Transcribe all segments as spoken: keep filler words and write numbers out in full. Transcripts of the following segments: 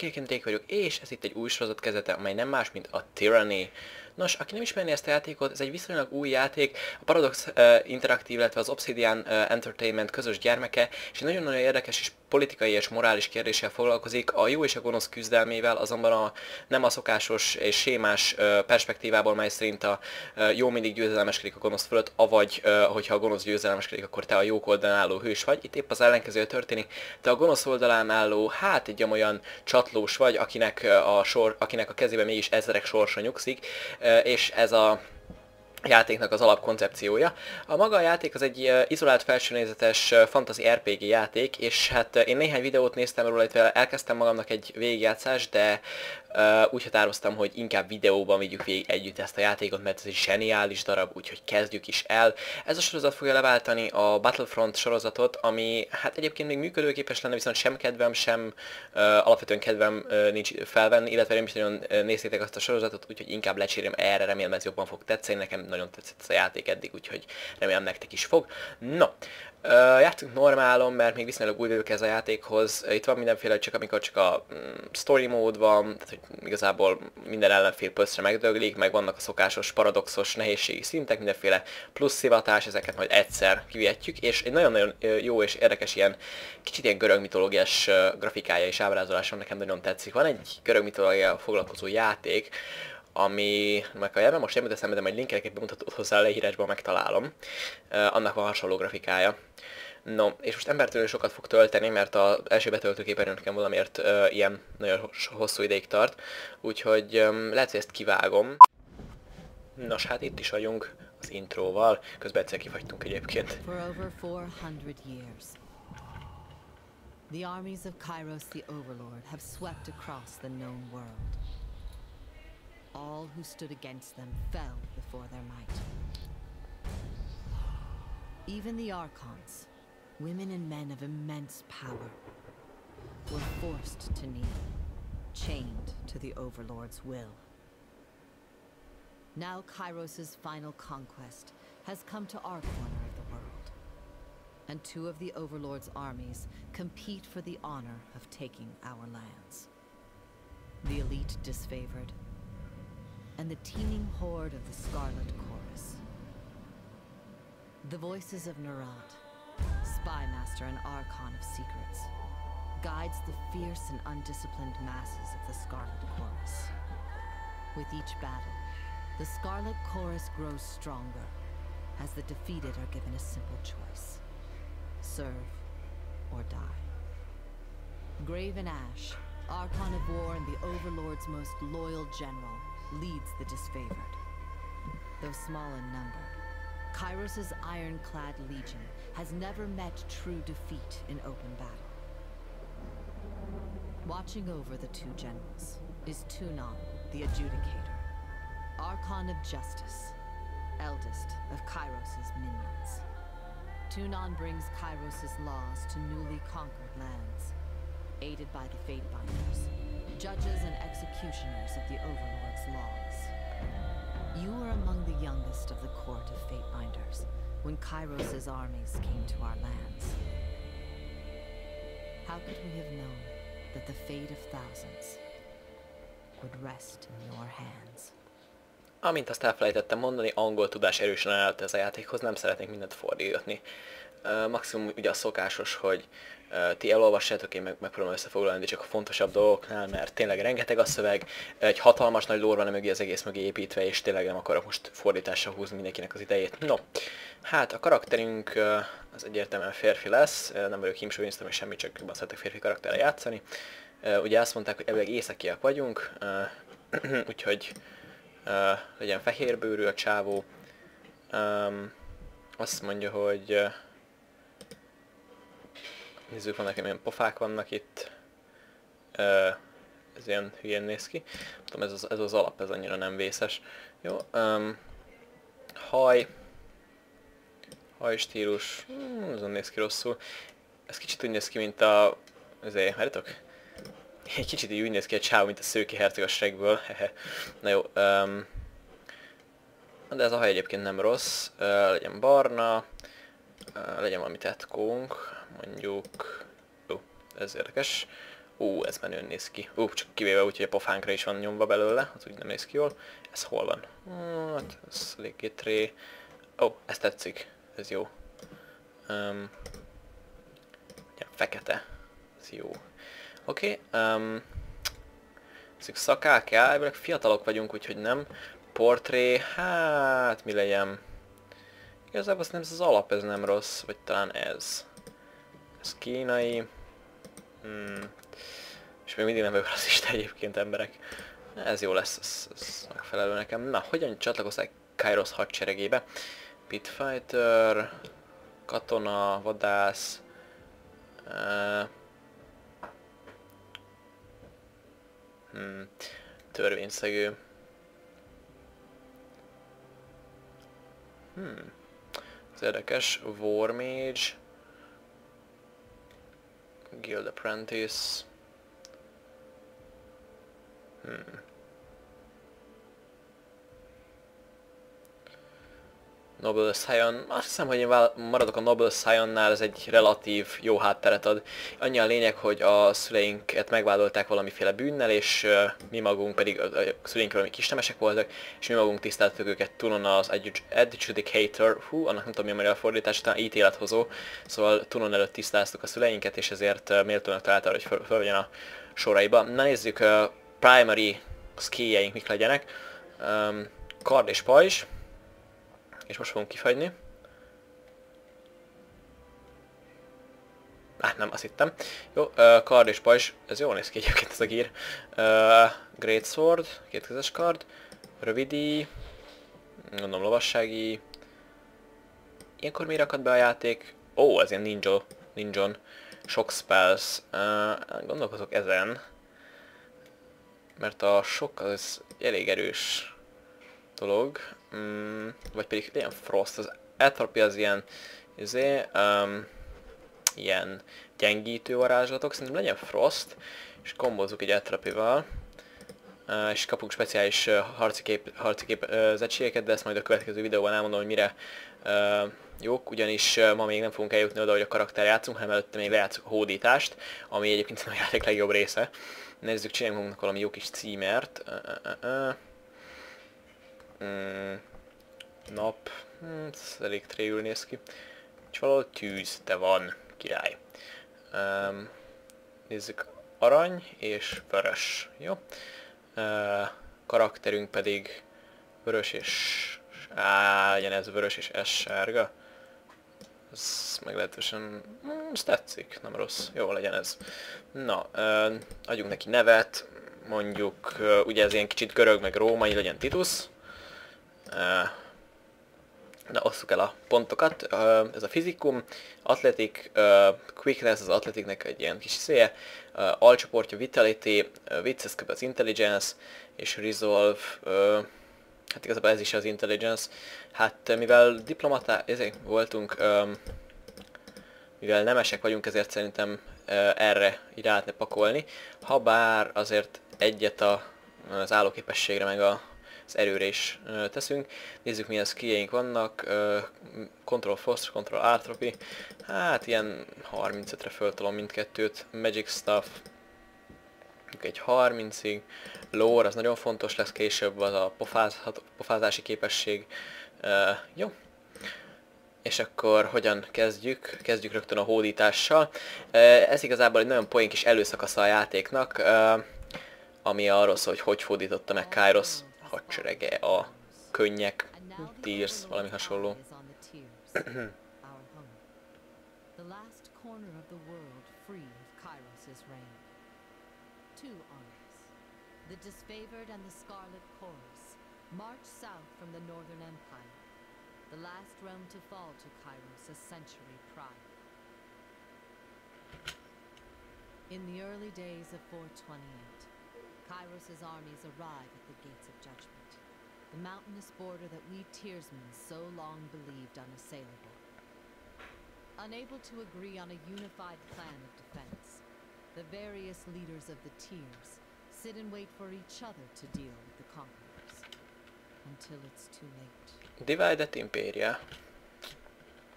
Mindenkinek Drake vagyok, és ez itt egy új sorozat kezdete, amely nem más, mint a Tyranny. Nos, aki nem ismerné ezt a játékot, ez egy viszonylag új játék, a Paradox uh, Interactive, illetve az Obsidian uh, Entertainment közös gyermeke, és egy nagyon-nagyon érdekes és politikai és morális kérdéssel foglalkozik, a jó és a gonosz küzdelmével, azonban a, nem a szokásos és sémás uh, perspektívából, mely szerint a uh, jó mindig győzelemeskedik a gonosz fölött, avagy uh, hogyha a gonosz győzelemeskedik, akkor te a jók oldalán álló hős vagy. Itt épp az ellenkező történik, te a gonosz oldalán álló, hát egy olyan csatlós vagy, akinek a, sor, akinek a kezében mégis ezrek sorsa nyugszik, és ez a játéknak az alapkoncepciója. A maga a játék az egy izolált felsőnézetes fantasy er pé gé játék, és hát én néhány videót néztem róla, illetve elkezdtem magamnak egy végigjátszást, de uh, úgy határoztam, hogy inkább videóban vigyük végig együtt ezt a játékot, mert ez egy zseniális darab, úgyhogy kezdjük is el. Ez a sorozat fogja leváltani a Battlefront sorozatot, ami hát egyébként még működőképes lenne, viszont sem kedvem, sem uh, alapvetően kedvem uh, nincs felvenni, illetve nem is nagyon néztétek azt a sorozatot, úgyhogy inkább lecserélem erre, remélem ez jobban fog tetszeni, nekem nagyon tetszett ez a játék eddig, úgyhogy remélem nektek is fog. No, uh, játszunk normálon, mert még viszonylag új vagyok ez a játékhoz. Itt van mindenféle, csak amikor csak a um, story mód van, tehát hogy igazából minden ellenfél pöszre megdöglik, meg vannak a szokásos paradoxos nehézségi szintek, mindenféle plusz szivatás, ezeket majd egyszer kivihetjük, és egy nagyon-nagyon jó és érdekes ilyen, kicsit ilyen görög mitológiás grafikája és ábrázolása nekem nagyon tetszik. Van egy görög mitológiával foglalkozó játék, ami, meg a jelben most nem jut eszembe, de majd linkeleket bemutatott hozzá a leírásban, megtalálom. Uh, annak van hasonló grafikája. No, és most embertől sokat fog tölteni, mert az első betöltőképernyőn nekem valamiért uh, ilyen nagyon hosszú ideig tart. Úgyhogy um, lehet, hogy ezt kivágom. Nos, hát itt is vagyunk az intróval, közben egyszer kifagytunk egyébként. For over four hundred years, the armies of Kairos the Overlord have swept across the known world. All who stood against them fell before their might. Even the Archons, women and men of immense power, were forced to kneel, chained to the Overlord's will. Now Kairos' final conquest has come to our corner of the world, and two of the Overlord's armies compete for the honor of taking our lands. The elite disfavored, and the teeming horde of the Scarlet Chorus. The voices of Nerat, spymaster and archon of secrets, guides the fierce and undisciplined masses of the Scarlet Chorus. With each battle, the Scarlet Chorus grows stronger, as the defeated are given a simple choice: serve or die. Graven Ash, Archon of War and the Overlord's most loyal general, leads the disfavored. Though small in number, Kairos' ironclad legion has never met true defeat in open battle. Watching over the two generals is Tunon, the Adjudicator, Archon of Justice, eldest of Kairos' minions. Tunon brings Kairos' laws to newly conquered lands, aided by the Fatebinders, judges and executioners of the Overlord's laws. You were among the youngest of the court of Fatebinders when Kairos' armies came to our lands. How could we have known that the fate of thousands would rest in your hands? Amint azt elfelejtettem mondani, angol tudás erősen elállt ez a játékhoz, nem szeretnék mindent fordítani. Uh, maximum ugye a szokásos, hogy uh, ti elolvassátok, én meg, megpróbálom összefoglalni, de csak a fontosabb dolgoknál, mert tényleg rengeteg a szöveg, egy hatalmas nagy lore van mögé, az egész mögé építve, és tényleg nem akarok most fordítással húzni mindenkinek az idejét. No, hát a karakterünk uh, az egyértelműen férfi lesz, uh, nem vagyok hímsoviniszta, és semmi, csak jobban szeretek férfi karakterre játszani. Uh, ugye azt mondták, hogy elvileg északiak vagyunk, uh, úgyhogy uh, legyen fehérbőrű a csávó. Um, azt mondja, hogy uh, nézzük, vannak milyen pofák vannak itt. Uh, ez ilyen hülyén néz ki. Tudom, ez az, ez az alap, ez annyira nem vészes. Jó. Um, haj. Hajstílus. Hmm, azon néz ki rosszul. Ez kicsit úgy néz ki, mint a... Ezért, várjátok? Egy kicsit így úgy néz ki a csávó, mint a szőke herceg a Shrekből. Na jó. Um, de ez a haj egyébként nem rossz. Uh, legyen barna. Uh, legyen valami tetkónk. Mondjuk... Ó, ez érdekes. Ú, ez menően néz ki. Ú, csak kivéve úgy, hogy a pofánkra is van nyomva belőle, az úgy nem néz ki jól. Ez hol van? Hát, ez eléggé tré. Ó, oh, ez tetszik. Ez jó. Um, ja, fekete. Ez jó. Oké. Okay, um, ezek szakák, elvileg fiatalok vagyunk, úgyhogy nem. Portré, hát mi legyen? Igazából azt nem, ez az alap, ez nem rossz, vagy talán ez. Ez kínai. Hmm. És még mindig nem vagyok rasszista egyébként, emberek. Ez jó lesz, ez, ez megfelelő nekem. Na, hogyan csatlakozták Kairos hadseregébe? Pitfighter, katona, vadász, uh, hmm, törvényszegő. Hmm. Ez érdekes. War Mage, Guild Apprentice. Hmm. Noble Scion, azt hiszem, hogy én maradok a Noble Scionnál, ez egy relatív jó hátteret ad. Annyi a lényeg, hogy a szüleinket megvádolták valamiféle bűnnel, és uh, mi magunk pedig, a szüleink valami kisnemesek voltak, és mi magunk tiszteltük őket Tunon az Adjudicator, hú, annak nem tudom mi a magyar fordítás, talán ítélethozó, szóval Tunon előtt tisztáztuk a szüleinket, és ezért uh, méltónak találta, hogy föl, fölvegyen a soraiba. Na nézzük, uh, primary skilljeink mik legyenek. Um, kard és pajzs. És most fogunk kifagyni. Á, nem, azt hittem. Jó, uh, kard és pajzs, ez jól néz ki egyébként ez a gír. Uh, Great Sword, kétkezes kard. Rövidi, gondolom lovassági. Ilyenkor miért akad be a játék? Ó, oh, ez ilyen ninja, ninjon. Shock spells. Uh, gondolkozok ezen. Mert a shock az elég erős dolog. Mm, vagy pedig ilyen frost, az entropy az ilyen, izé, um, ilyen gyengítő varázslatok, szerintem legyen frost, és kombozzuk egy entropyval, uh, és kapunk speciális uh, harci kép, harci kép uh, egységeket, de ezt majd a következő videóban elmondom, hogy mire uh, jók, ugyanis uh, ma még nem fogunk eljutni oda, hogy a karakter játszunk, hanem előtte még lejátszunk a hódítást, ami egyébként a játék legjobb része. Nézzük, csináljunk magunknak valami jó kis címert. Uh, uh, uh. Mm, nap, hmm, ez elég tréül néz ki. És valahol tűz, de van, király. Um, nézzük, arany és vörös, jó? Uh, karakterünk pedig vörös és... Á, legyen ez vörös és ez sárga. Ez meglehetősen... Hmm, ez tetszik, nem rossz, jó legyen ez. Na, uh, adjunk neki nevet, mondjuk, uh, ugye ez ilyen kicsit görög meg római, legyen Titus. Uh, na, osszuk el a pontokat. Uh, ez a fizikum, atletik, uh, quickness az atletiknek egy ilyen kis széje, uh, alcsoportja vitality, uh, vicc ez kb. Az intelligence, és resolve, uh, hát igazából ez is az intelligence. Hát mivel diplomatá, ezek voltunk, um, mivel nemesek vagyunk, ezért szerintem uh, erre ide lehetne pakolni. Habár azért egyet a, az állóképességre meg a az erőre is uh, teszünk. Nézzük, milyen skilljeink vannak. Uh, Control Frost, Control Artropy. Hát ilyen harmincötre föltolom mindkettőt. Magic Stuff. Egy harmincig. Lore, az nagyon fontos lesz később, az a pofáz, pofázási képesség. Uh, jó. És akkor hogyan kezdjük? Kezdjük rögtön a hódítással. Uh, ez igazából egy nagyon poén kis előszakasza a játéknak, uh, ami arról szól, hogy hogy hódította meg Kairos hadserege a könnyek, Tears, valami hasonló. The disfavored and the Scarlet Chorus marched south from the Northern Empire, the last realm to fall to Kairos a century prior. In the early days of four twenty-eight, Kairos' armies arrive at the Gates of Judgment, the mountainous border that we Tearsmen so long believed unassailable. Unable to agree on a unified plan of defense, the various leaders of the Tears sit and wait for each other to deal with the conquerors, until it's too late. Divided Imperia.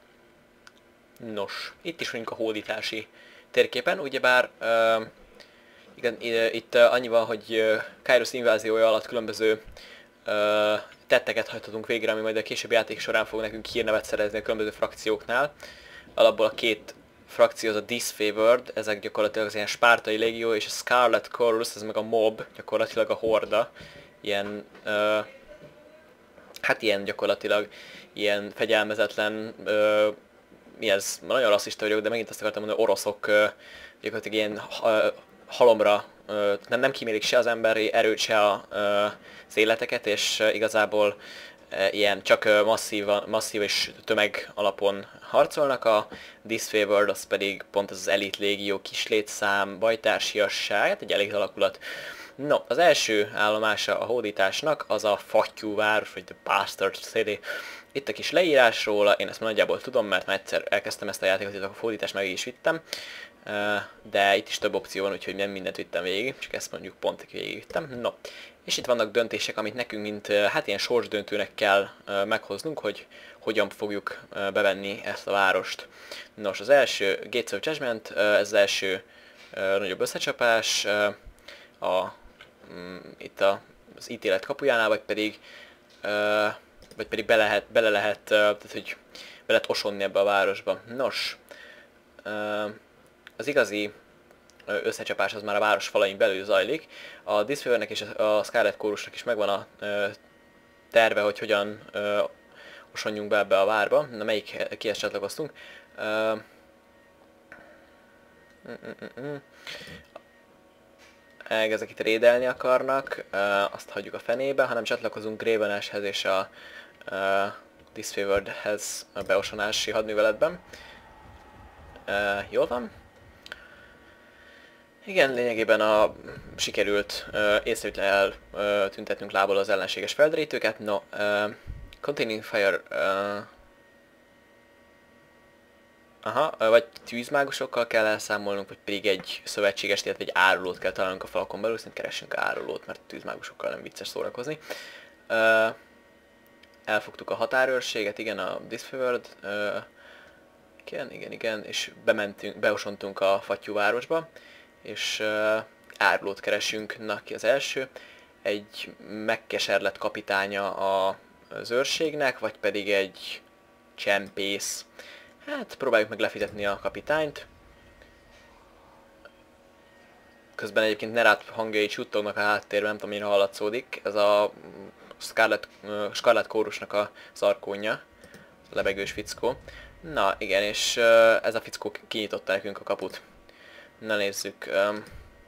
Nos, itt is vagyunk a hódítási térképen, ugyebár uh, Igen, itt annyi van, hogy Kairos inváziója alatt különböző uh, tetteket hajthatunk végre, ami majd a későbbi játék során fog nekünk hírnevet szerezni a különböző frakcióknál. Alapból a két frakció az a Disfavored, ezek gyakorlatilag az ilyen spártai légió, és a Scarlet Chorus, ez meg a mob, gyakorlatilag a horda. Ilyen, uh, hát ilyen gyakorlatilag, ilyen fegyelmezetlen, uh, mi ez, nagyon rasszista vagyok, de megint azt akartam mondani, oroszok uh, gyakorlatilag ilyen uh, halomra, uh, nem, nem kímélik se az emberi erőt, se a, uh, az életeket, és uh, igazából uh, ilyen csak uh, masszív, masszív és tömeg alapon harcolnak, a Disfavored az pedig pont az az elit légió, kis létszám, bajtársiasság, hát egy elég alakulat. No, az első állomása a hódításnak az a fattyúváros, vagy The Bastard City. Itt a kis leírás róla, én ezt nagyjából tudom, mert már egyszer elkezdtem ezt a játékot, itt a hódítást meg is vittem. De itt is több opció van, úgyhogy nem mindent vittem végig, csak ezt mondjuk pont végigvittem. No, és itt vannak döntések, amit nekünk, mint hát ilyen sorsdöntőnek kell meghoznunk, hogy hogyan fogjuk bevenni ezt a várost. Nos, az első Gates of Judgment, ez az első nagyobb összecsapás, a, itt a, az ítélet kapujánál, vagy pedig, vagy pedig be lehet, bele lehet, tehát hogy be lehet osonni ebbe a városba. Nos, az igazi összecsapás az már a város falain belül zajlik. A Disfavorednek és a Scarlet Chorusnak is megvan a terve, hogy hogyan osonjunk be ebbe a várba. Na, melyik kihez csatlakoztunk? Ezek itt rédelni akarnak, azt hagyjuk a fenébe, hanem csatlakozunk Gravenashhez és a Disfavoredhez a beosonási hadműveletben. Jól van? Igen, lényegében a sikerült uh, észrevétlenül eltüntetnünk lából az ellenséges felderítőket. No, uh, Containing Fire... Uh, aha, uh, vagy tűzmágusokkal kell elszámolnunk, vagy pedig egy szövetségest, illetve egy árulót kell találnunk a falakon belül, szerintem keressünk árulót, mert tűzmágusokkal nem vicces szórakozni. Uh, elfogtuk a határőrséget, igen, a Disfavored. Uh, igen, igen, igen, és bementünk, beosontunk a fattyúvárosba. És uh, árulót keresünk, na ki az első, egy megkeserlett kapitánya az őrségnek, vagy pedig egy csempész. Hát próbáljuk meg lefizetni a kapitányt. Közben egyébként Nerat hangjai csuttognak a háttérben, nem tudom, mire hallatszódik. Ez a Scarlet, uh, Scarlet Chorusnak a szarkónja, a lebegős fickó. Na igen, és uh, ez a fickó kinyitotta nekünk a kaput. Na nézzük. Um.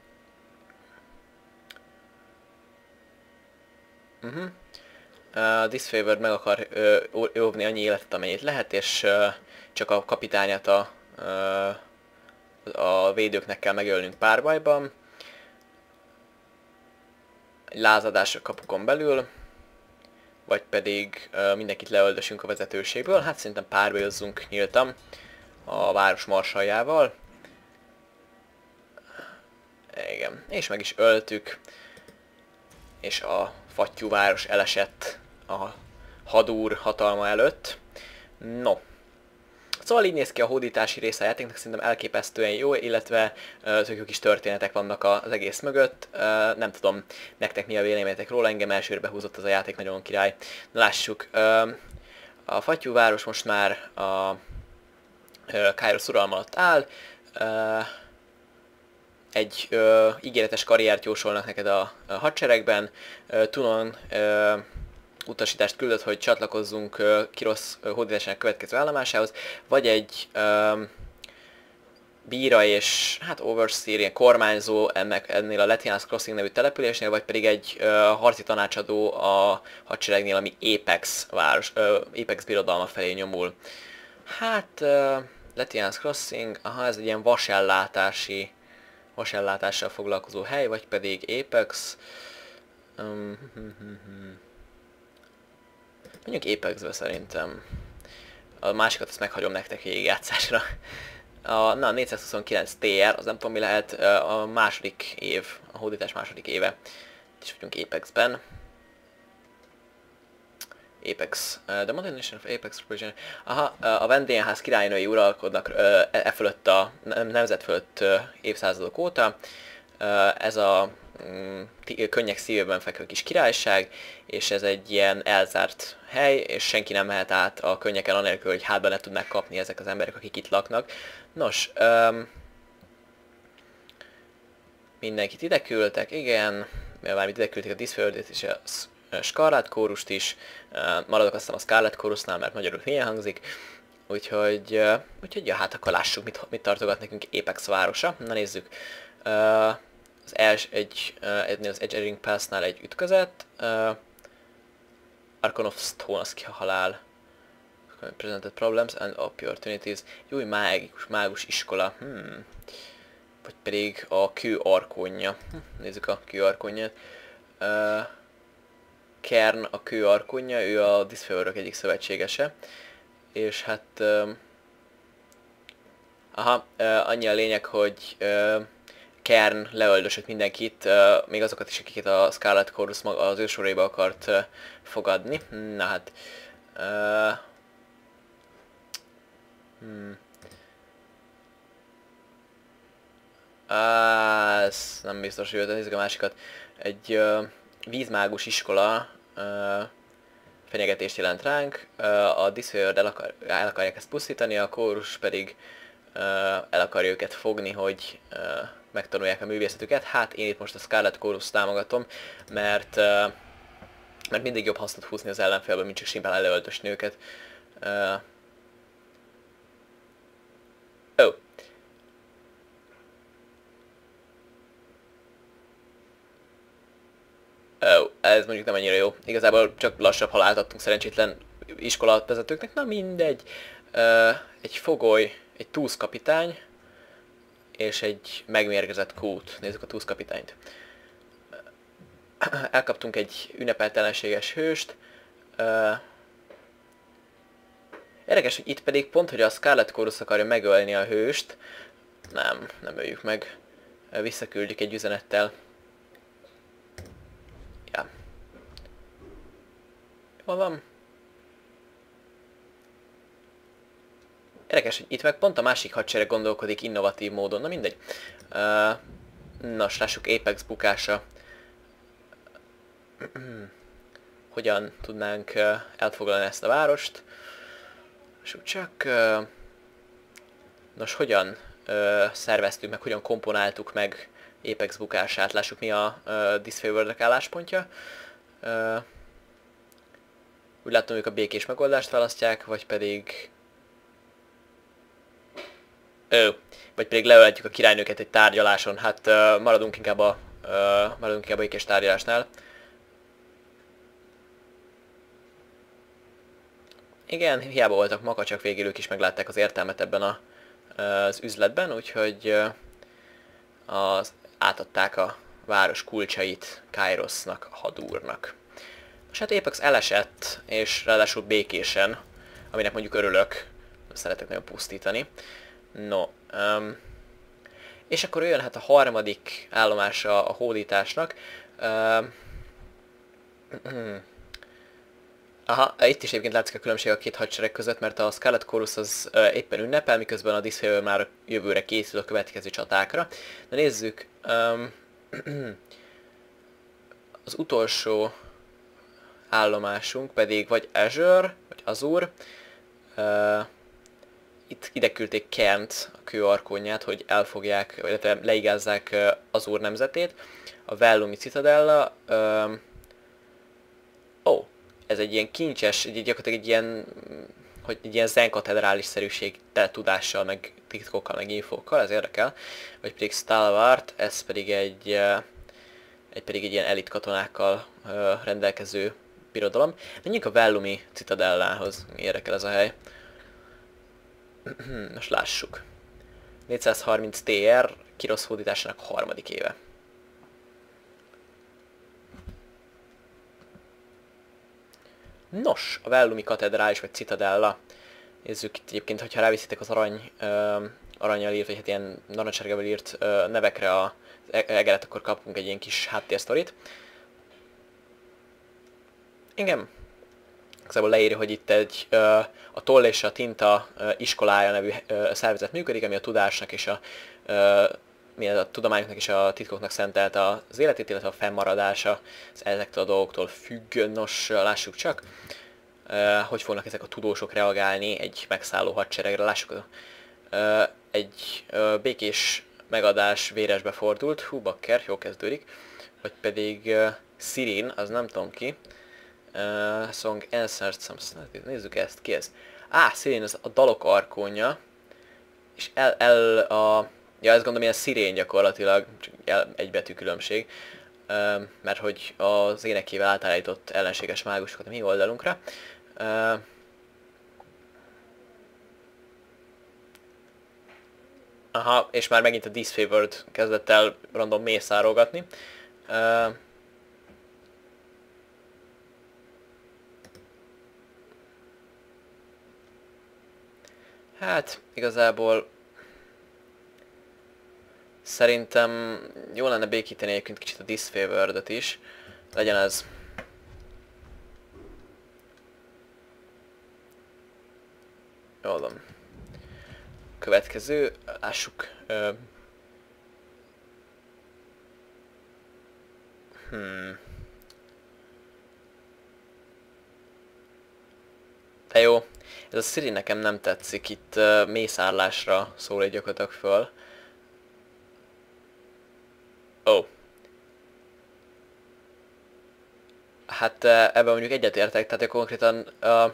Uh-huh. Uh, Disfavored meg akar uh, óvni annyi életet, amennyit lehet, és uh, csak a kapitányát a, uh, a védőknek kell megölnünk párbajban. Egy lázadás a kapukon belül, vagy pedig uh, mindenkit leöldösünk a vezetőségből. Hát szerintem párbajozzunk nyíltan a város marsaljával. Igen, és meg is öltük, és a fattyúváros elesett a hadúr hatalma előtt. No, szóval így néz ki a hódítási része a játéknak, szerintem elképesztően jó, illetve uh, tök jó kis történetek vannak az egész mögött. Uh, nem tudom, nektek mi a véleményetek róla, engem elsőre behúzott az a játék, nagyon király. Na, lássuk, uh, a fattyúváros most már a uh, Kairos uralma alatt áll. Uh, Egy ö, ígéretes karriert jósolnak neked a, a hadseregben. Ö, Tunon ö, utasítást küldött, hogy csatlakozzunk ö, Kirosz hódításának következő állomásához, vagy egy ö, bíra és hát overseer, ilyen kormányzó ennek, ennél a Letian's Crossing nevű településnél, vagy pedig egy ö, harci tanácsadó a hadseregnél, ami Apex város, ö, Apex birodalma felé nyomul. Hát ö, Letian's Crossing, aha, ez egy ilyen vasellátási vasellátással foglalkozó hely, vagy pedig Apex. Um, hm, hm, hm. Mondjuk Apexbe szerintem. A másikat azt meghagyom nektek végigjátszásra. A, na, négyszázhuszonkilenc té er, az nem tudom mi lehet, a második év, a hódítás második éve. Itt is vagyunk Apexben. Apex, uh, the Modernization of Apex Region. Aha, uh, a vendégház királynői uralkodnak uh, e fölött a nemzet fölött uh, évszázadok óta. ez a mm, könnyek szívében fekvő kis királyság, és ez egy ilyen elzárt hely, és senki nem mehet át a könnyeken anélkül, hogy hátba ne tudnák kapni ezek az emberek, akik itt laknak. Nos, um, mindenkit ide küldtek, igen, mármint ide küldték a Disföldét és a Scarlet Chorust is, uh, maradok aztán a Scarlet Chorusnál, mert magyarul hülyen hangzik, úgyhogy, uh, úgyhogy ja, hát akkor lássuk, mit, mit tartogat nekünk Apex városa. Na nézzük. Uh, az els, egy, uh, az Edgering Pass-nál egy ütközet, uh, Archon of Stone, az ki a halál. Presented problems and opportunities. Jó, mágus, mágus iskola. Hmm. Vagy pedig a kő arkonja. Hm, nézzük a kő arkonját. Uh, Kern a kő arkonja, ő a Disfeverök egyik szövetségese. És hát... Uh, aha, uh, annyi a lényeg, hogy uh, Kern leöldösött mindenkit, uh, még azokat is, akiket a Scarlet Chorus maga az ő soréba akart uh, fogadni. Na hát... Uh, hmm. Uh, ez nem biztos, hogy nézzük a másikat. Egy uh, vízmágus iskola uh, fenyegetést jelent ránk, uh, a Disfever el, akar, el akarják ezt pusztítani, a Chorus pedig uh, el akarja őket fogni, hogy uh, megtanulják a művészetüket. Hát én itt most a Scarlet Chorus támogatom, mert, uh, mert mindig jobb hasznot húzni az ellenfélből, mint csak simán leöltösni őket. Uh, oh. Oh, ez mondjuk nem annyira jó. Igazából csak lassabb halált adtunk szerencsétlen iskolavezetőknek. Na mindegy. Uh, egy fogoly, egy túszkapitány és egy megmérgezett kút. Nézzük a túszkapitányt. Elkaptunk egy ünnepeltelenséges hőst. Uh, érdekes, hogy itt pedig pont, hogy a Scarlet Chorus akarja megölni a hőst. Nem, nem öljük meg. Visszaküldjük egy üzenettel. Ja. Hol van? Érdekes, hogy itt meg pont a másik hadsereg gondolkodik innovatív módon. Na mindegy. Uh, nos, lássuk Apex bukása. Hogyan tudnánk uh, elfoglalni ezt a várost? És csak... Uh, nos, hogyan uh, szerveztük meg, hogyan komponáltuk meg Apex bukását? Lássuk, mi a uh, Disfevernek álláspontja. Uh, úgy látom, ők a békés megoldást választják, vagy pedig... Ö, vagy pedig leöletjük a királynőket egy tárgyaláson. Hát uh, maradunk inkább a uh, maradunk inkább a békés tárgyalásnál. Igen, hiába voltak makacsak, végül ők is meglátták az értelmet ebben a, az üzletben, úgyhogy uh, az, átadták a város kulcsait Kairosnak, a hadúrnak. És hát Apex elesett, és ráadásul békésen, aminek mondjuk örülök, szeretek nagyon pusztítani. No, um, és akkor jön hát a harmadik állomása a hódításnak. Um, aha, itt is egyébként látszik a különbség a két hadsereg között, mert a Scarlet Chorus az uh, éppen ünnepel, miközben a Disfever már jövőre készül a következő csatákra. Na nézzük, um, az utolsó állomásunk pedig vagy Azure, vagy Azur. Uh, Itt ide küldték Kernt, a kő arkonját, hogy elfogják, illetve leigázzák uh, Azur nemzetét. A Vellumi Citadella. Uh, ó, oh, ez egy ilyen kincses, egy, gyakorlatilag egy ilyen, hogy egy ilyen zenkatedrális-szerűség tele tudással, meg titkokkal, meg infókkal, ez érdekel. Vagy pedig Stalwart, ez pedig egy, uh, egy, pedig egy ilyen elit katonákkal uh, rendelkező birodalom. Menjünk a Vellumi Citadellához, érdekel ez a hely. Most lássuk. négyszázharminc té er Kirosz hódításának harmadik éve. Nos, a Vellumi katedrális vagy Citadella. Nézzük itt egyébként, hogyha ráviszitek az arany, uh, aranyjal írt, vagy hát ilyen narancsárgával írt uh, nevekre az egeret, akkor kapunk egy ilyen kis háttérsztorit. Igen. Igazából leírja, hogy itt egy uh, a Toll és a Tinta uh, iskolája nevű uh, szervezet működik, ami a tudásnak és a uh, mi a tudományoknak és a titkoknak szentelt az életét, illetve a fennmaradása az ezektől a dolgoktól függ. Nos, lássuk csak, uh, hogy fognak ezek a tudósok reagálni egy megszálló hadseregre. Lássuk, uh, egy uh, békés megadás véresbe fordult, hú bakker, jó kezdődik, vagy pedig uh, Sirin, az nem tudom ki, uh, Song Answered Some, nézzük ezt, ki ez? Á, ah, Sirin, az a dalok arkónja, és el, el a... Ja, ezt gondolom ilyen szirén gyakorlatilag, csak egy betű különbség, uh, mert hogy az énekével átállított ellenséges mágusokat a mi oldalunkra. Uh, aha, és már megint a Disfavored kezdett el random mészárolgatni. Uh, hát, igazából szerintem jó lenne békíteni egyébként kicsit a Disfavored-ot is. Legyen ez... Jól van. Következő, lássuk. Uh, hmm. De jó, ez a Siri nekem nem tetszik, itt uh, mészárlásra szól egy gyakorlatilag föl. Ó. Oh. Hát uh, ebben mondjuk egyetértek, tehát konkrétan uh,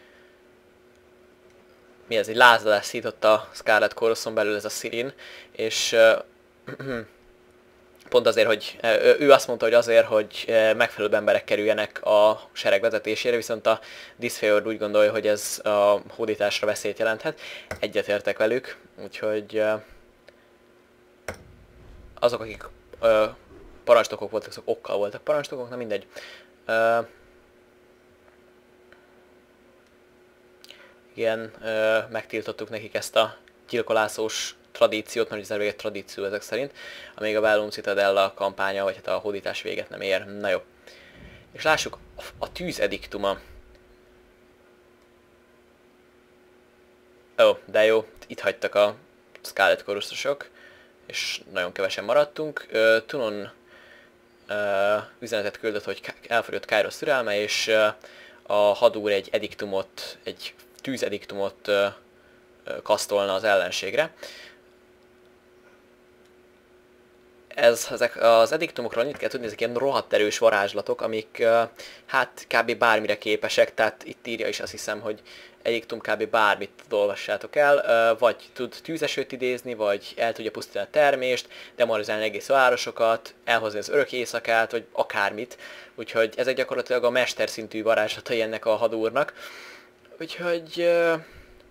mi ez, egy lázadás szított a Scarlet Choroson belül ez a Sirin, és uh, pont azért, hogy uh, ő azt mondta, hogy azért, hogy uh, megfelelőbb emberek kerüljenek a sereg vezetésére, viszont a Disfavored úgy gondolja, hogy ez a hódításra veszélyt jelenthet. Egyetértek velük, úgyhogy uh, azok, akik uh, parancsnokok voltak, azok okkal voltak parancsnokok, na mindegy. Uh, igen, uh, megtiltottuk nekik ezt a gyilkolászós tradíciót, mert ez egy tradíció ezek szerint, amíg a Bellum Citadella kampánya, vagy hát a hódítás véget nem ér. Na jó. És lássuk, a, a tűz ediktuma. Ó, de jó, itt hagytak a Scarlet Chorusosok, és nagyon kevesen maradtunk. Uh, Tunon uh, üzenetet küldött, hogy elfogyott Kairos türelme, és uh, a hadúr egy ediktumot, egy tűzediktumot uh, kasztolna az ellenségre. Ez, ezek az ediktumokról annyit kell tudni, ezek ilyen rohadt erős varázslatok, amik uh, hát kb. Bármire képesek, tehát itt írja is azt hiszem, hogy ediktum kb. Bármit olvassátok el, uh, vagy tud tűzesőt idézni, vagy el tudja pusztítani a termést, demoralizálni egész városokat, elhozni az örök éjszakát, vagy akármit. Úgyhogy ezek gyakorlatilag a mesterszintű varázslatai ennek a hadúrnak. Úgyhogy... Uh,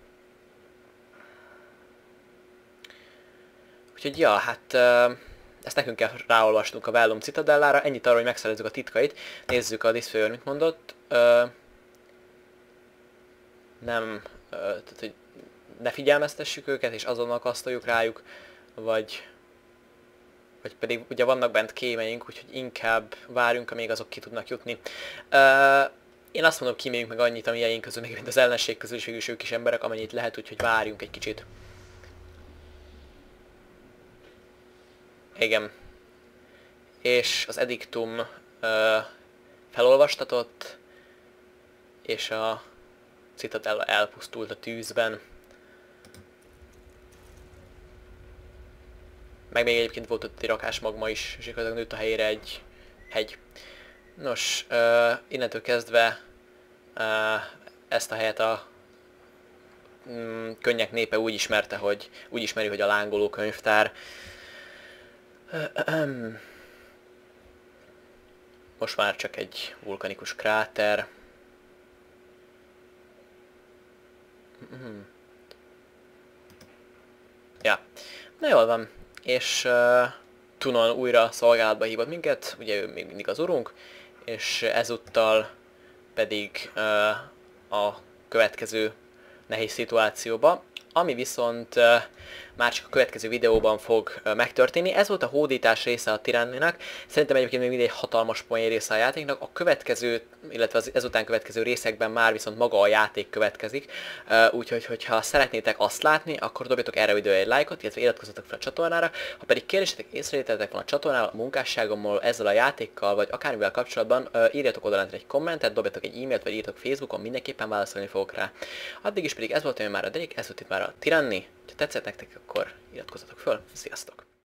úgyhogy ja, hát... Uh, ezt nekünk kell ráolvasnunk a Bellum Citadellára, ennyit arról, hogy megszerezzük a titkait. Nézzük a Disfavored, mit mondott. Ö, nem, ö, tehát, hogy ne figyelmeztessük őket, és azonnal kasztoljuk rájuk, vagy, vagy pedig ugye vannak bent kémeink, úgyhogy inkább várjunk, amíg azok ki tudnak jutni. Ö, én azt mondom, kíméljünk meg annyit a miénk közül, meg mint az ellenség közül, és végül is ők is emberek, amennyit lehet, úgyhogy várjunk egy kicsit. Igen. És az ediktum uh, felolvastatott, és a Citadella elpusztult a tűzben. Meg még egyébként volt ott egy rakás magma is, és igazán nőtt a helyére egy hegy. Nos, uh, innentől kezdve uh, ezt a helyet a mm, könnyek népe úgy ismerte, hogy úgy ismeri, hogy a lángoló könyvtár. Most már csak egy vulkanikus kráter. Ja, na jól van. És uh, Tunon újra szolgálatba hívott minket, ugye ő még mindig az urunk, és ezúttal pedig uh, a következő nehéz szituációba, ami viszont uh, már csak a következő videóban fog uh, megtörténni. Ez volt a hódítás része a Tyranninak. Szerintem egyébként még mindig egy hatalmas poén része a játéknak. A következő, illetve az ezután következő részekben már viszont maga a játék következik. Uh, úgyhogy, hogyha szeretnétek azt látni, akkor dobjatok erre a videóra egy lájkot, illetve iratkozzatok fel a csatornára. Ha pedig kérdésetek, észrevételetek van a csatornával, a munkásságommal, ezzel a játékkal, vagy akármivel kapcsolatban, uh, írjatok oda egy kommentet, dobjatok egy e-mailt, vagy írjatok Facebookon, mindenképpen válaszolni fogok rá. Addig is pedig ez volt, ami már a Derek, ez volt itt már a Tyranny. Ha tetszett nektek, akkor iratkozzatok föl. Sziasztok!